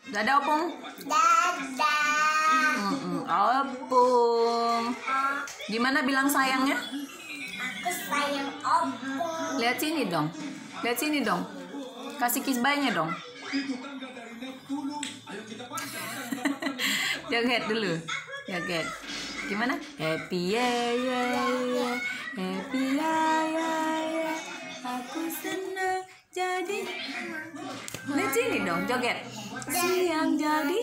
Dadah Opung. Dadah. Opung. Gimana bilang sayangnya? Aku sayang Opung. Lihat sini dong. Lihat sini dong. Kasih kiss bye-nya dong. Joget dulu. Joget. Gimana? Happy yeah yeah yeah. Happy yeah yeah yeah. Aku senang jadi. Lihat sini dong, joget. Siang jadi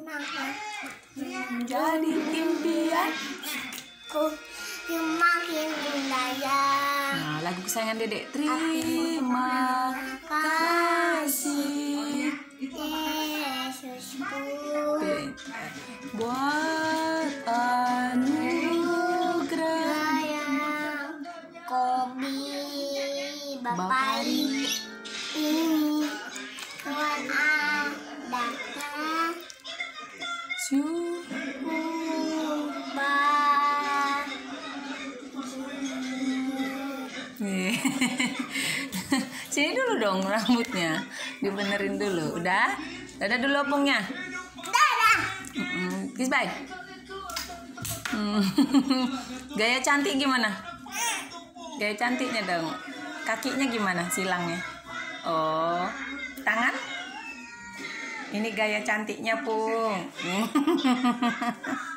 impian. Ku semakin berdaya. Nah, lagu kesayangan Dedek. Terima kasih Yesusku. Buat anugerah Sayang Kobi Bapari ini Tuhan adakan ubah. Sini dulu dong rambutnya, dibenerin dulu. Udah? Dadah dulu Opungnya. Dadah. Kiss bye. Gaya cantik gimana? Gaya cantiknya dong. Kakinya gimana silangnya? Oh, tangan? Ini gaya cantiknya Pung.